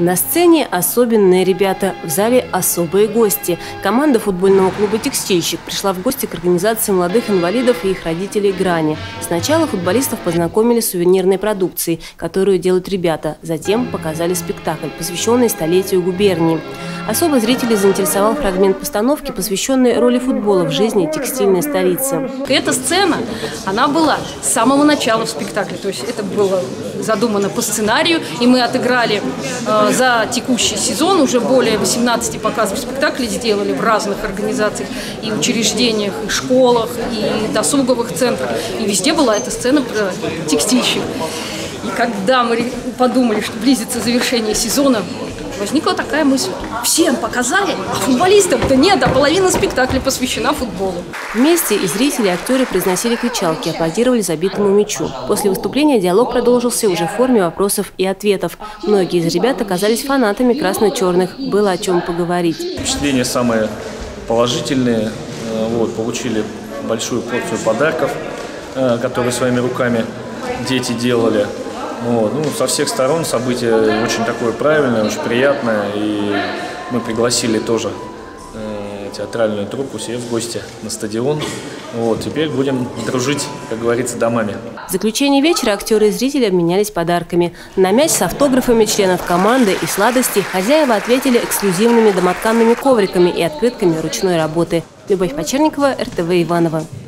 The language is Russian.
На сцене особенные ребята, в зале особые гости. Команда футбольного клуба «Текстильщик» пришла в гости к организации молодых инвалидов и их родителей «Грани». Сначала футболистов познакомили с сувенирной продукцией, которую делают ребята. Затем показали спектакль, посвященный столетию губернии. Особо зрителей заинтересовал фрагмент постановки, посвященный роли футбола в жизни текстильной столицы. Эта сцена, она была с самого начала в спектакле. То есть это было задумано по сценарию, и мы отыграли за текущий сезон уже более 18 показов спектаклей сделали в разных организациях и учреждениях, и школах, и досуговых центрах. И везде была эта сцена про текстильщик. И когда мы подумали, что близится завершение сезона, возникла такая мысль. Всем показали, а футболистам-то нет, а половина спектакля посвящена футболу. Вместе и зрители, и актеры произносили кричалки, аплодировали забитому мячу. После выступления диалог продолжился уже в форме вопросов и ответов. Многие из ребят оказались фанатами красно-черных. Было о чем поговорить. Впечатления самые положительные. Получили большую порцию подарков, которые своими руками дети делали. Со всех сторон событие очень такое правильное, очень приятное. И мы пригласили тоже театральную труппу себе в гости на стадион. Теперь будем дружить, как говорится, домами. В заключение вечера актеры и зрители обменялись подарками. На мяч с автографами членов команды и сладости хозяева ответили эксклюзивными домотканными ковриками и открытками ручной работы. Любовь Почерникова, РТВ Иваново.